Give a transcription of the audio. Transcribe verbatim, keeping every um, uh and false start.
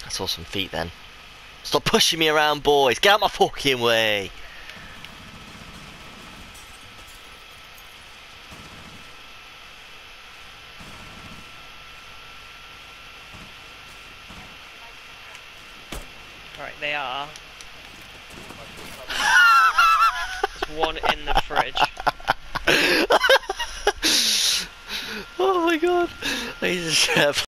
I saw some feet then. Stop pushing me around, boys. Get out my fucking way. Right, they are. There's one in the fridge. Oh my god. He's a chef.